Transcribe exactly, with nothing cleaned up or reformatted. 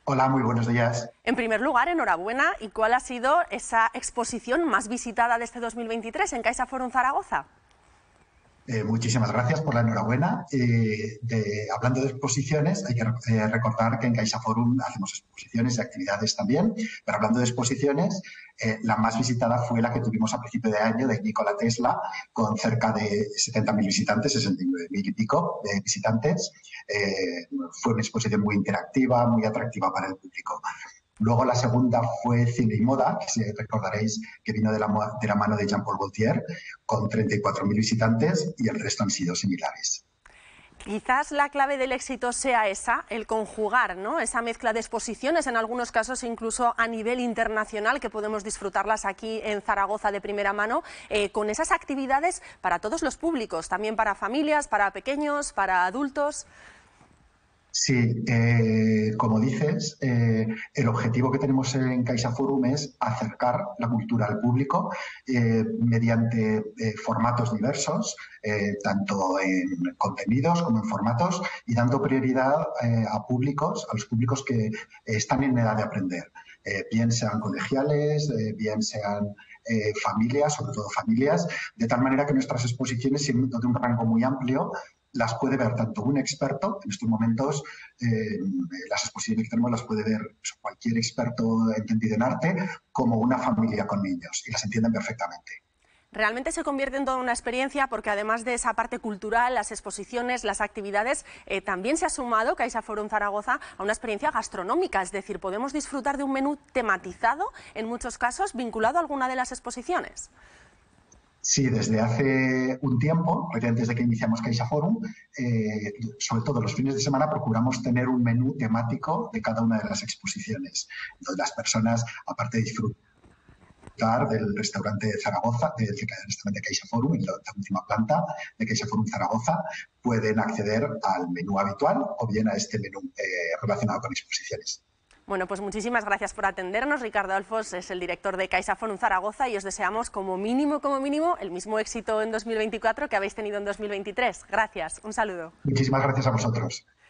Hola, muy buenos días. En primer lugar, enhorabuena. ¿Y cuál ha sido esa exposición más visitada de este dos mil veintitrés en CaixaForum Zaragoza? Eh, muchísimas gracias por la enhorabuena. Eh, de- hablando de exposiciones, hay que eh, recordar que en CaixaForum hacemos exposiciones y actividades también, pero hablando de exposiciones, eh, la más visitada fue la que tuvimos a principio de año de Nikola Tesla, con cerca de setenta mil visitantes, sesenta y nueve mil y pico de visitantes. Eh, fue una exposición muy interactiva, muy atractiva para el público. Luego la segunda fue Cine y Moda, que si recordaréis que vino de la, de la mano de Jean-Paul Gaultier, con treinta y cuatro mil visitantes, y el resto han sido similares. Quizás la clave del éxito sea esa, el conjugar, ¿no?, esa mezcla de exposiciones, en algunos casos incluso a nivel internacional, que podemos disfrutarlas aquí en Zaragoza de primera mano, eh, con esas actividades para todos los públicos, también para familias, para pequeños, para adultos. Sí, eh, como dices, eh, el objetivo que tenemos en CaixaForum es acercar la cultura al público eh, mediante eh, formatos diversos, eh, tanto en contenidos como en formatos, y dando prioridad eh, a públicos, a los públicos que eh, están en edad de aprender, eh, bien sean colegiales, eh, bien sean eh, familias, sobre todo familias, de tal manera que nuestras exposiciones, siendo de un rango muy amplio, las puede ver tanto un experto, en estos momentos eh, las exposiciones que tenemos las puede ver cualquier experto entendido en arte, como una familia con niños, y las entienden perfectamente. Realmente se convierte en toda una experiencia porque además de esa parte cultural, las exposiciones, las actividades, eh, también se ha sumado CaixaForum Zaragoza a una experiencia gastronómica, es decir, podemos disfrutar de un menú tematizado, en muchos casos vinculado a alguna de las exposiciones. Sí, desde hace un tiempo, antes de que iniciamos CaixaForum, eh, sobre todo los fines de semana, procuramos tener un menú temático de cada una de las exposiciones, donde las personas, aparte de disfrutar del restaurante de Zaragoza, del restaurante CaixaForum, en la última planta de CaixaForum Zaragoza, pueden acceder al menú habitual o bien a este menú eh, relacionado con exposiciones. Bueno, pues muchísimas gracias por atendernos. Ricardo Alfos es el director de CaixaForum Zaragoza y os deseamos como mínimo, como mínimo, el mismo éxito en dos mil veinticuatro que habéis tenido en dos mil veintitrés. Gracias, un saludo. Muchísimas gracias a vosotros.